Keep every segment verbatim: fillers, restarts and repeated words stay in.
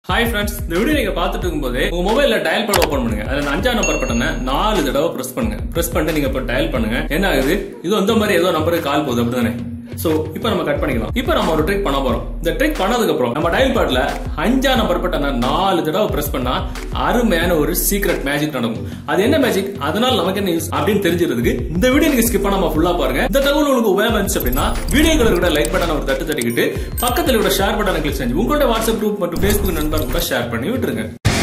Hi friends, இந்த video நீங்க பார்த்துட்டு இருக்கும்போது உங்க மொபைல்ல டயல் பேட் ஓபன் பண்ணுங்க. அதுல அஞ்சாம் நம்பர் பட்டனை நாலு தடவை பிரஸ் பண்ணுங்க. பிரஸ் பண்ணிட்டு நீங்க இப்ப டயல் பண்ணுங்க. என்ன ஆகுது? இது அந்த மாதிரி ஏதோ நம்பருக்கு கால் போகுது அப்படிதானே? சோ இப்போ நம்ம கட் பண்ணிக்கலாம். இப்போ நம்ம ஒரு ட்ரிக் பண்ண போறோம். இந்த ட்ரிக் பண்ணதுக்கு அப்புறம் நம்ம டயல் பேட்ல அஞ்சாம் நம்பர் பட்டனை நாலு தடவை பிரஸ் பண்ணா அருமையான ஒரு சீக்ரெட் மேஜிக் நடக்கும். அது என்ன மேஜிக்? அதனால நமக்கு என்ன யூஸ் அப்படின்னு தெரிஞ்சிருதுக்கு இந்த வீடியோ நீங்க ஸ்கிப் பண்ணாம ஃபுல்லா பாருங்க. இந்த தகவல் உங்களுக்கு உபயோகமா இருந்துச்சு அப்படின்னா வீடியோக்களை கூட லைக் பட்டனை ஒரு தட்டு தட்டிக்கிட்டு பக்கத்துல கூட ஷேர் பட்டனை கிளிக் செஞ்சு உங்களோட வாட்ஸ்அப் குரூப் மற்றும் Facebook நண்பர்கள் கூட ஷேர் பண்ணி விட்டுருங்க.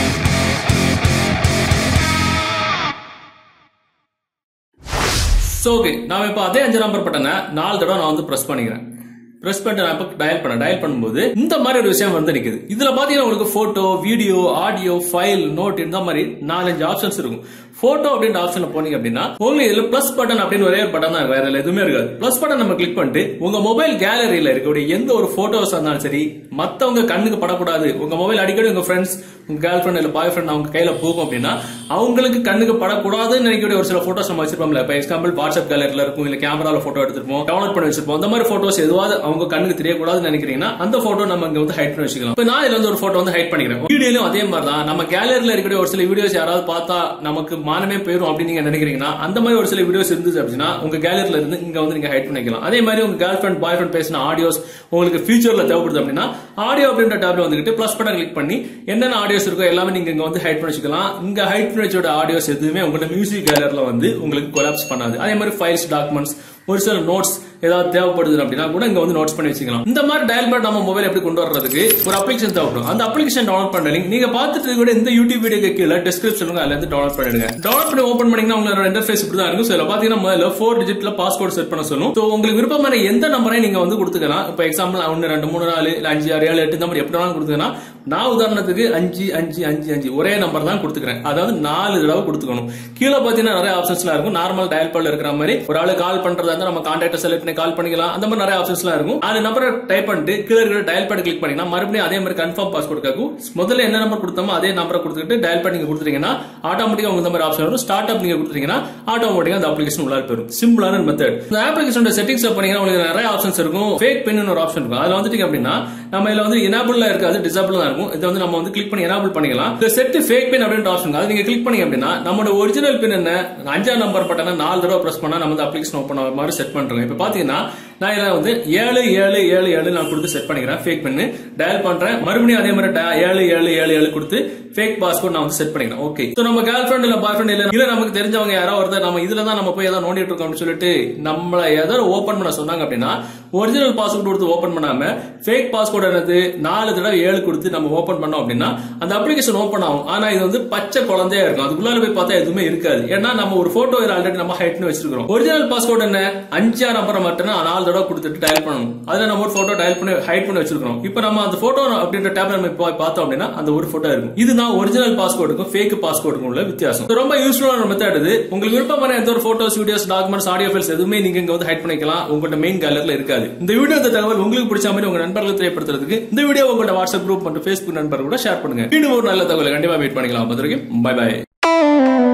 சோ ஓகே, நான் இப்ப அதே அஞ்சு நம்பர் பட்டனை நாலு தடவை நான் வந்து பிரஸ் பண்ணிக்கிறேன். பிரஸ் பண்ணிட்டு நான் இப்ப டயல் பண்ண டயல் பண்ணும்போது இந்த மாதிரி ஒரு விஷயம் வந்து நிக்குது. இதுல பாத்தீங்கன்னா உங்களுக்கு photo, video, audio, file, note இந்த மாதிரி நாலஞ்சு ஆப்ஷன்ஸ் இருக்கும். போட்டோ அப்படின்ற ஆப்ஷன்ல போனீங்க அப்படின்னா உங்களுக்கு இதுல பிளஸ் பட்டன் அப்படின்னு ஒரே பட்டன் தான் வேற எதுவுமே இருக்காது. பிளஸ் பட்டன் நம்ம கிளிக் பண்ணிட்டு உங்க மொபைல் கேலரியில இருக்கக்கூடிய எந்த ஒரு போட்டோஸ் இருந்தாலும் சரி, மத்தவங்க கண்ணுக்கு படக்கூடாது, உங்க மொபைல் அடிக்கடி உங்க ஃப்ரெண்ட்ஸ், உங்க கேர்ள் ஃப்ரெண்ட் இல்ல பாய் ஃப்ரெண்ட் அவங்க கையில போகும் அப்படின்னா அவங்களுக்கு கண்ணுக்கு படக்கூடாதுன்னு நினைக்கக்கூடிய ஒரு சில போட்டோஸ் நம்ம வச்சிருப்போம்ல. இப்ப எக்ஸாம்பிள் வாட்ஸ்அப் கேலரியில இருக்கும், இல்ல கேமரால போட்டோ எடுத்துருப்போம், டவுன்லோட் பண்ணி வச்சிருப்போம். அந்த மாதிரி போட்டோஸ் எதுவாவது அவங்க கண்ணுக்கு தெரியக்கூடாதுன்னு நினைக்கிறீங்கன்னா அந்த போட்டோ நம்ம இங்க வந்து ஹைட் பண்ணி வச்சுக்கலாம். இப்ப நான் இதுல வந்து ஒரு போட்டோ வந்து ஹைட் பண்ணிக்கிறேன். வீடியோலயும் அதே மாதிரி தான். நம்ம கேலரியில இருக்கக்கூடிய ஒரு சில வீடியோஸ் யாராவது பார்த்தா நமக்கு மானமே போயிடும் அப்படின்னு நீங்க நினைக்கிறீங்கன்னா அந்த மாதிரி ஒரு சில வீடியோஸ் இருந்துச்சு அப்படின்னா உங்க கேலரியில இருந்து இங்க வந்து நீங்க ஹைட் பண்ணிக்கலாம். அதே மாதிரி உங்க கேர்ள் ஃப்ரெண்ட் பாய் ஃப்ரெண்ட் பேசின ஆடியோஸ் உங்களுக்கு ஃபியூச்சர்ல தேவைப்படுது அப்படின்னா ஆடியோ அப்படின்ற டேப்ல வந்துட்டு பிளஸ் பட்டன் கிளிக் பண்ணி என்னென்ன ஆடியோஸ் இருக்கோ எல்லாமே நீங்க இங்க வந்து ஹைட் பண்ணி வச்சுக்கலாம். இங்க ஹைட் பண்ணி வச்சோட ஆடியோஸ் எதுவுமே உங்களோட மியூசிக் கேலரியில வந்து உங்களுக்கு கொலாப்ஸ் பண்ணாது. அதே மாதிரி ஃபைல்ஸ், டாக்குமெண்ட்ஸ், ஒரு சில நோட்ஸ் ஏதாவது தேவைப்படுது அப்படின்னா கூட இங்க வந்து நோட்ஸ் பண்ணி வச்சுக்கலாம். இந்த மாதிரி டயல் பேட் நம்ம மொபைல் எப்படி கொண்டு வர்றதுக்கு ஒரு அப்ளிகேஷன் தேவைப்படும். அந்த அப்ளிகேஷன் டவுன்லோட் பண்ண லிங்க் நீங்க பார்த்துட்டு கூட இந்த யூடியூப் வீடியோக்கு கீழே டிஸ்கிரிப்ஷனுக்கு அதுல இருந்து டவுன்லோட் பண்ணிடுங்க. டவுன்லோட் பண்ணி ஓபன் பண்ணீங்கன்னா உங்களோட இன்டர்ஃபேஸ் இப்படி தான் இருக்கும். இதுல பாத்தீங்கன்னா முதல்ல ஃபோர் டிஜிட்ல பாஸ்வேர்ட் செட் பண்ண சொல்லும். சோ உங்களுக்கு விருப்பமான எந்த நம்பரையும் நீங்க வந்து கொடுத்துக்கலாம். இப்ப எக்ஸாம்பிள் ஒன்னு ரெண்டு மூணு நாலு இல்ல அஞ்சு ஆறு ஏழு எட்டு நம்பர் எப்படி வேணாலும் கொடுத்துக்கலாம். நான் உதாரணத்துக்கு அஞ்சு அஞ்சு அஞ்சு அஞ்சு ஒரே நம்பர் தான் கொடுத்துக்கிறேன். அதாவது நாலு தடவை கொடுத்துக்கணும். கீழே பாத்தீங்கன்னா நிறைய ஆப்ஷன்ஸ்லாம் இருக்கும். நார்மல் டயல் பேட்ல இருக்கிற மாதிரி ஒரு ஆளு கால் பண்றதா இருந்தா நம்ம கான்டாக்ட் செலக்ட் பண்ணி கால் பண்ணிக்கலாம். அந்த மாதிரி நிறைய ஆப்ஷன்ஸ்லாம் இருக்கும். அந்த நம்பரை டைப் பண்ணிட்டு கீழே இருக்கிற டயல் பேட் கிளிக் பண்ணினா மறுபடியும் அதே மாதிரி கன்ஃபார்ம் பாஸ்வேர்ட் கேட்கும். முதல்ல என்ன நம்பர் கொடுத்தோமோ அதே நம்பரை கொடுத்துட்டு டயல் பேட் நீங்க கொடுத்துட்டீங்கன்னா ஆட்டோமேட்டிக்கா உங்க நம்பர் ஆப்ஷன் வரும். ஸ்டார்ட் அப் நீங்க கொடுத்தீங்கன்னா ஆட்டோமேட்டிக்கா அந்த அப்ளிகேஷன் உள்ள போயிடும். சிம்பிளான மெத்தட். இந்த அப்ளிகேஷனோட செட்டிங்ஸ் பண்ணீங்கன்னா உங்களுக்கு நிறைய ஆப்ஷன்ஸ் இருக்கும். ஃபேக் பின் ஒரு ஆப்ஷன் இருக்கும். அதுல வந்துட்டீங்க அப்படின்னா நம்ம இதுல வந்து எனேபிள்ல இருக்காது, டிசேபிள் தான் இருக்கும். இதை வந்து நம்ம வந்து கிளிக் பண்ணி எனேபிள் பண்ணிக்கலாம். இந்த செட் ஃபேக் பின் அப்படின்ற ஆப்ஷன் அது நீங்க கிளிக் பண்ணீங்க அப்படின்னா நம்மளோட ஒரிஜினல் பின் என்ன அஞ்சாம் நம்பர் பட்டனை நாலு தடவை பிரஸ் பண்ணா நம்ம வந்து அப்ளிகேஷன் ஓபன் ஆகிற மாதிரி செட் பண்றோம். இப்ப பாத்தீங்கன்னா நான் இதை வந்து ஏழு ஏழு ஏழு ஏழு நான் கொடுத்து செட் பண்ணிக்கிறேன். ஃபேக் பண்ணி டயல் பண்றேன். மறுபடியும் அதே மாதிரி ஏழு ஏழு ஏழு ஏழு கொடுத்து ஃபேக் பாஸ்வேர்ட் நான் வந்து செட் பண்ணிக்கிறேன். ஓகே, சோ நம்ம கேர்ள் ஃப்ரெண்ட் இல்ல பாய் ஃப்ரெண்ட் இல்ல இல்ல நமக்கு தெரிஞ்சவங்க யாராவது ஒருத்தர் நம்ம இதுல தான் நம்ம போய் ஏதாவது நோண்டிட்டு இருக்கோம்னு சொல்லிட்டு நம்மள ஏதாவது ஓபன் பண்ண சொன்னாங்க அப்படின்னா ஒரிஜினல் பாஸ்வேர்ட் கொடுத்து ஓபன் பண்ணாம ஃபேக் பாஸ்வேர்ட் என்னது நாலு தடவை ஏழு கொடுத்து நம்ம ஓபன் பண்ணோம் அப்படின்னா அந்த அப்ளிகேஷன் ஓபன் ஆகும். ஆனா இது வந்து பச்சை குழந்தையா இருக்கும். அதுக்குள்ளால போய் பார்த்தா எதுவுமே இருக்காது. ஏன்னா நம்ம ஒரு போட்டோ ஆல்ரெடி நம்ம ஹைட் பண்ணி வச்சிருக்கோம். ஒரிஜினல் பாஸ்வேர்ட் என்ன அஞ்சா நம்பரை மட்டும் நாலு தடவை கொடுத்துட்டு டயல் பண்ணணும். அதுல நம்ம ஒரு போட்டோ டயல் பண்ணி ஹைட் பண்ணி வச்சிருக்கோம். இப்போ நம்ம அந்த போட்டோ அப்படின்ற டேப்ல நம்ம போய் பார்த்தோம் அப்படின்னா அந்த ஒரு போட்டோ இருக்கும். இதுதான் ஒரிஜினல் பாஸ்வேர்டுக்கும் ஃபேக் பாஸ்வேர்டுக்கும் உள்ள வித்தியாசம். ரொம்ப யூஸ்ஃபுல்லான மெத்தட் இது. உங்களுக்கு விருப்பமான எந்த ஒரு photos, videos, documents, audio files எதுவுமே நீங்க இங்க வந்து ஹைட் பண்ணிக்கலாம். உங்களோட மெயின் கேலரியில இருக்காது. இந்த வீடியோ இந்த தகவல் உங்களுக்கு பிடிச்ச மாதிரி உங்க நண்பர்களுக்கு தெரியப்படுத்துறதுக்கு இந்த வீடியோ உங்களோட வாட்ஸ்அப் குரூப் மற்றும் Facebook நண்பர்கள் கூட ஷேர் பண்ணுங்க. இன்னும் ஒரு நல்ல தகவலை கண்டிப்பா வெயிட் பண்ணிக்கலாம். Bye by.